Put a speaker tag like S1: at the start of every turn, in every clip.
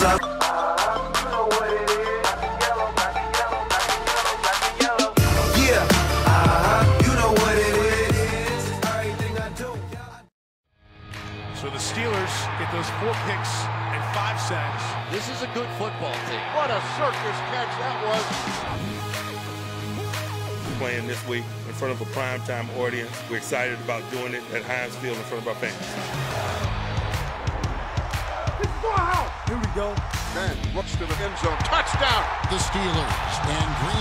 S1: up.
S2: So the Steelers get those 4 picks and 5 sacks.
S3: This is a good football team.
S4: What a circus catch that was.
S5: Playing this week in front of a primetime audience. We're excited about doing it at Heinz Field in front of our fans.
S4: This is our house. Here we go. Man looks to the end zone. Touchdown.
S6: The Steelers and Green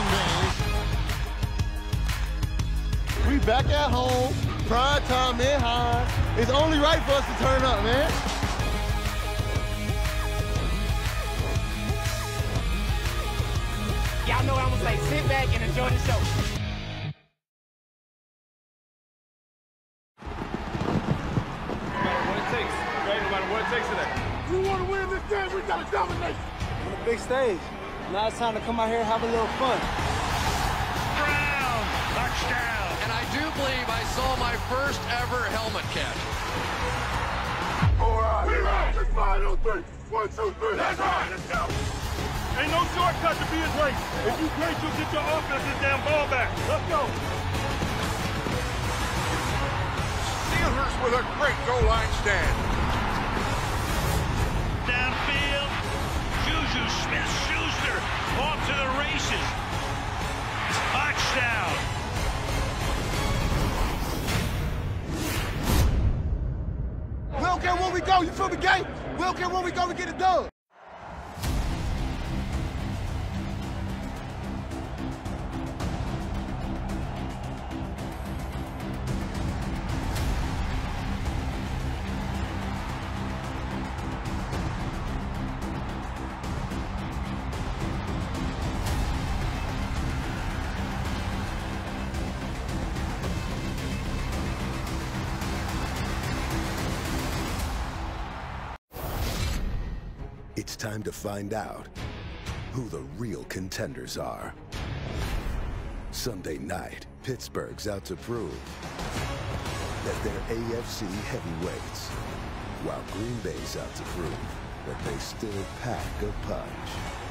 S6: Bay.
S7: We back at home. Prime time in Heinz. It's only right for us to turn up, man.
S8: Y'all know what I'm gonna say. Sit back and enjoy the show.
S9: No matter what it takes, right? No matter what it takes today.
S4: You want to win this game, we got to dominate.
S7: On the big stage. Now it's time to come out here and have a little fun.
S2: Brown, touchdown.
S3: And I do believe I saw my first ever helmet catch.
S4: All right. We right. Let's fly those 3. 1, 2, 3. That's right. Let's go.
S9: Ain't no shortcut to being great. If you great, you'll get your offense this damn ball back. Let's go.
S4: Steelers with a great goal line stand.
S2: Downfield. Juju Smith-Schuster off to the races. Touchdown.
S7: We don't care where we go, you feel me, gang? We don't care where we go, we get it done.
S10: It's time to find out who the real contenders are. Sunday night, Pittsburgh's out to prove that they're AFC heavyweights, while Green Bay's out to prove that they still pack a punch.